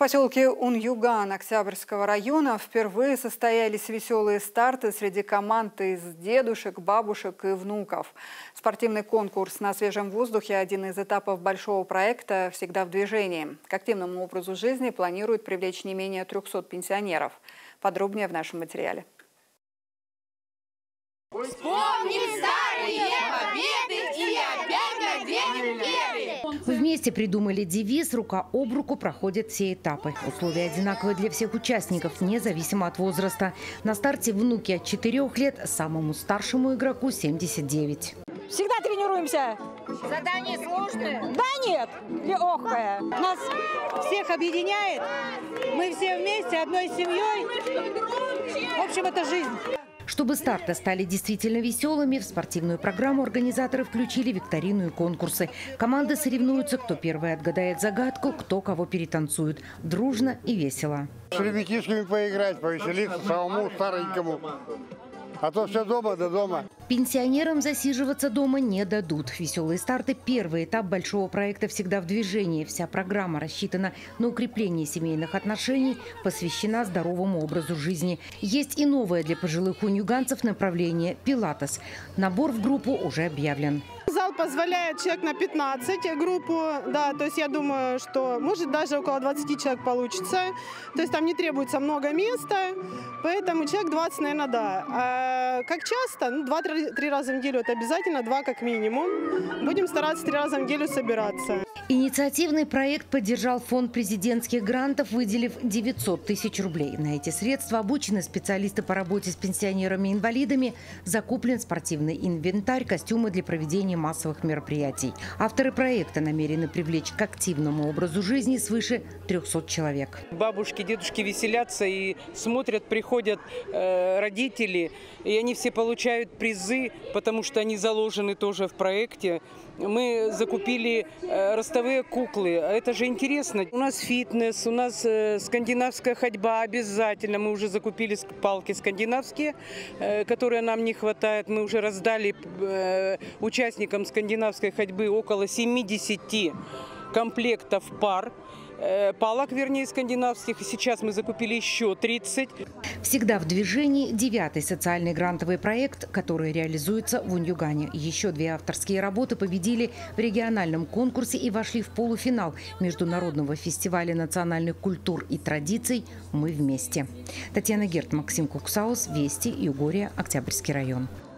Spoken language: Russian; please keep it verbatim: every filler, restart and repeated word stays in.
поселке Уньюган Октябрьского района впервые состоялись веселые старты среди команд из дедушек, бабушек и внуков. Спортивный конкурс на свежем воздухе – один из этапов большого проекта «Всегда в движении». К активному образу жизни планируют привлечь не менее трёхсот пенсионеров. Подробнее в нашем материале. Вспомним старые победы и опять наденем пены. Вместе придумали девиз «Рука об руку проходят все этапы». Условия одинаковые для всех участников, независимо от возраста. На старте внуки от четырёх лет, самому старшему игроку семьдесят девять. Всегда тренируемся. Задание сложное? Да нет, легкое. Нас всех объединяет. Мы все вместе, одной семьей. В общем, это жизнь. Чтобы старты стали действительно веселыми, в спортивную программу организаторы включили викторину и конкурсы. Команды соревнуются, кто первый отгадает загадку, кто кого перетанцует. Дружно и весело. С ребятишками поиграть, повеселиться самому старенькому. А то все дома до дома. Пенсионерам засиживаться дома не дадут. Веселые старты – первый этап большого проекта «Всегда в движении». Вся программа рассчитана на укрепление семейных отношений, посвящена здоровому образу жизни. Есть и новое для пожилых уньюганцев направление – пилатес. Набор в группу уже объявлен. Зал позволяет человек на пятнадцать группу, да, то есть я думаю, что может даже около двадцати человек получится. То есть там не требуется много места, поэтому человек двадцать, наверное, да. А как часто? Ну, два-три раза в неделю это обязательно, два как минимум. Будем стараться три раза в неделю собираться. Инициативный проект поддержал фонд президентских грантов, выделив девятьсот тысяч рублей. На эти средства обучены специалисты по работе с пенсионерами и инвалидами, закуплен спортивный инвентарь, костюмы для проведения массовых мероприятий. Авторы проекта намерены привлечь к активному образу жизни свыше трёхсот человек. Бабушки, дедушки веселятся и смотрят, приходят э, родители, и они все получают призы, потому что они заложены тоже в проекте. Мы закупили э, ростовые куклы, это же интересно. У нас фитнес, у нас э, скандинавская ходьба обязательно. Мы уже закупили палки скандинавские, э, которые нам не хватает. Мы уже раздали э, участникам скандинавской ходьбы около семидесяти комплектов пар. Палок, вернее, скандинавских. И сейчас мы закупили еще тридцать. «Всегда в движении» – девятый социальный грантовый проект, который реализуется в Уньюгане. Еще две авторские работы победили в региональном конкурсе и вошли в полуфинал международного фестиваля национальных культур и традиций «Мы вместе». Татьяна Герт, Максим Куксаус, Вести, Югория, Октябрьский район.